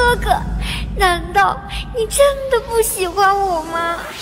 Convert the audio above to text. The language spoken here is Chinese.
哥哥，难道你真的不喜欢我吗？